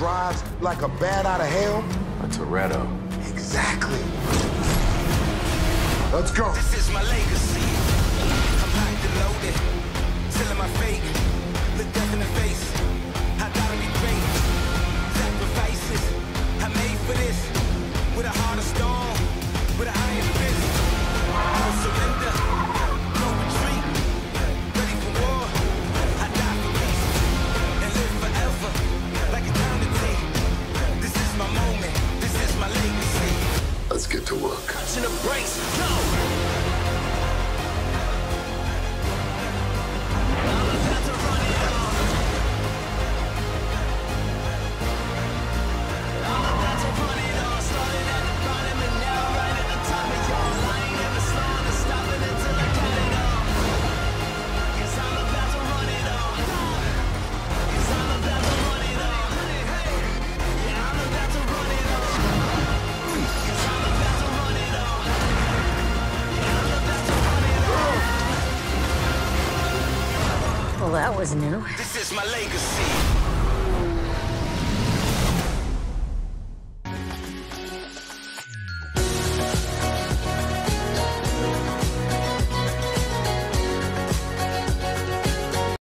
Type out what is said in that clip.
drives like a bat out of hell? A Toretto. Exactly. Let's go. This is my legacy. I'm locked and loaded, selling my fate. Look death in the face. I gotta be great. Sacrifices I made for this. With a heart of stone, with an iron fist. No surrender, no retreat. Ready for war. I die for peace and live forever like eternity. This is my moment. This is my legacy. Let's get to work. Touching the brakes, go! Well, that was new. This is my legacy.